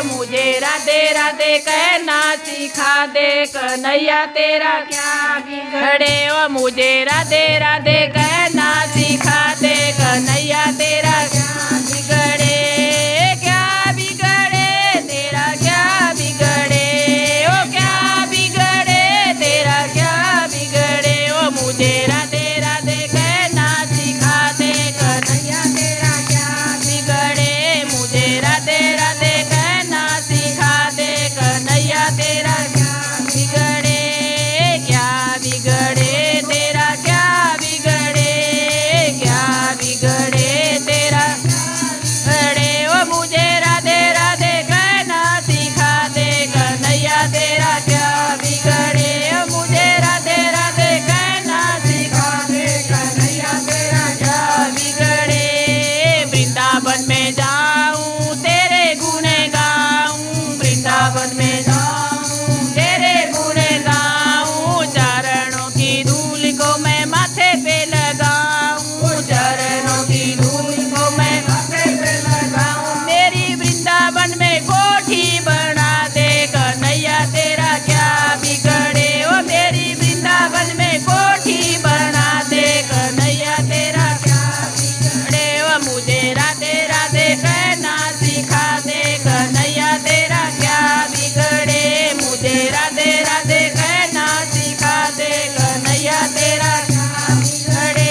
मुझे राधे राधे कहना सिखा दे, कन्हैया तेरा क्या बिगड़े। ओ मुझे राधे राधे कहना सिखा दे, कन्हैया तेरा क्या बिगड़े। क्या बिगड़े तेरा क्या बिगड़े, ओ क्या बिगड़े तेरा क्या बिगड़े। ओ मुझे राधे राधे कहना सिखा दे, कन्हैया तेरा क्या बिगड़े। मुझे राधे राधे कहना सिखा दे, कन्हैया तेरा क्या बिगड़े। क्या बिगड़े तेरा क्या बिगड़े, क्या बिगड़े तेरा बिगड़े। ओ मुझे राधे राधे कहना सिखा दे, कन्हैया तेरा क्या बिगड़े। ओ मुझे राधे राधे कहना सिखा दे, कन्हैया तेरा क्या बिगड़े। वृंदावन में जाऊं तेरे गुण गाऊं, वृंदावन में जाऊं तेरे गुण गाऊं। चरणों की धूल को मैं माथे पे लगाऊं, चरणों की धूल को मैं माथे पे लगाऊं। मेरी वृंदावन में कोठी बना दे, कन्हैया तेरा क्या बिगड़े। ओ मेरी वृंदावन में कोठी बना दे, कन्हैया तेरा क्या बिगड़े। ओ मुझे राधे राधे कहना सिखा दे, कन्हैया तेरा क्या बिगड़े। मुझे राधे राधे कहना सिखा दे, कन्हैया तेरा क्या बिगड़े।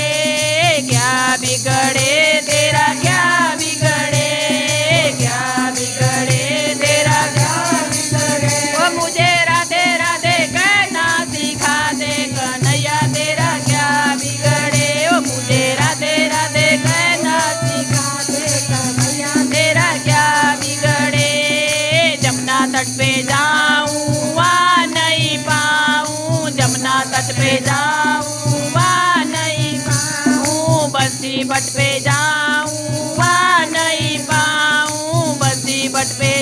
क्या बिगड़े तेरा क्या बिगड़े, क्या बिगड़े तेरा क्या बिगड़े। ओ मुझे राधे राधे कहना सिखा दे, कन्हैया तेरा क्या बिगड़े। ओ मुझे राधे राधे कहना सिखा दे, कन्हैया तेरा क्या बिगड़े। जमुना तट पे जाऊं वहाँ नहीं पाऊं, जमुना तट पे जाऊं वहाँ नहीं पाऊं। बंसी बट पे जाऊं वहाँ नहीं पाऊं, बंसी बट पे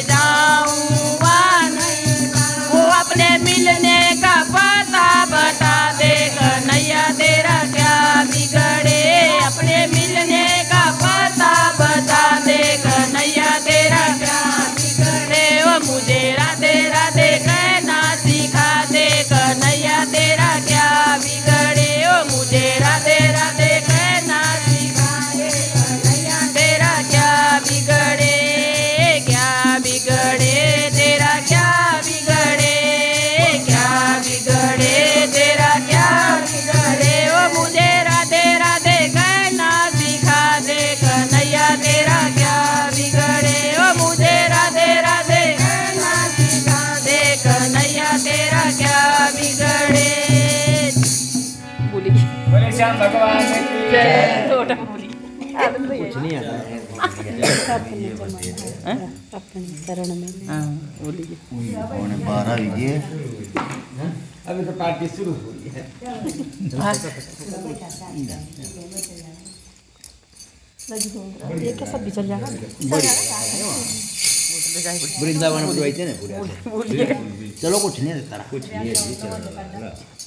जाऊं वहाँ नहीं पाऊं। अपने मिलने का पता बता दे, कन्हैया तेरा क्या बिगड़े। अपने मिलने का पता बता दे, कन्हैया तेरा क्या बिगड़े। ओ मुझे राधे राधे कहना सिखा दे, कन्हैया तेरा क्या बिगड़े। ओ मुझे राधे राधे कहना सिखा दे, कन्हैया तेरा क्या बिगड़े। क्या बिगड़े तेरा क्या बिगड़े, क्या बिगड़े तेरा क्या बिगड़े। ओ मुझे राधे राधे कहना सिखा दे, कन्हैया तेरा क्या बिगड़े। ओ मुझे राधे राधे कहना सिखा दे, कन्हैया तेरा क्या बिगड़े। बोली बोले श्याम भगवान की जय। थोड़ा बोली कुछ नहीं आता अपने चरण में। हाँ बोलिए। 12 लीजिए। अभी तो पार्टी शुरू हुई है। ये क्या सब बिचल जाएगा। वृंदावन में ना पूरे। चलो कुछ नहीं रहता, कुछ नहीं है।